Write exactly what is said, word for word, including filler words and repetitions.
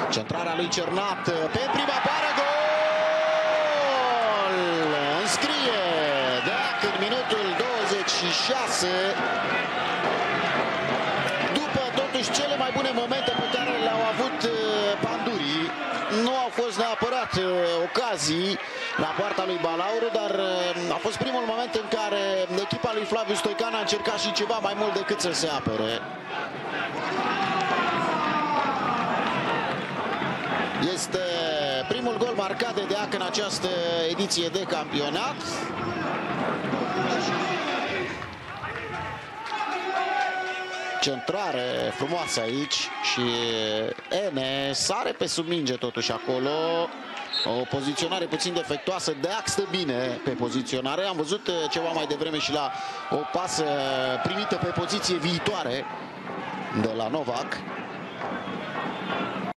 Centrarea lui Cernat pe prima pară, gol! Înscrie Deac în minutul douăzeci și șase. După totuși cele mai bune momente pe care le-au avut pandurii, nu au fost neapărat ocazii la poarta lui Balauru, dar a fost primul moment în care echipa lui Flaviu Stoican a încercat și ceva mai mult decât să se apere. Este primul gol marcat de Deac în această ediție de campionat. Centrare frumoasă aici și Ene sare pe sub minge totuși acolo. O poziționare puțin defectuoasă. Deac stă bine pe poziționare. Am văzut ceva mai devreme și la o pasă primită pe poziție viitoare de la Novak.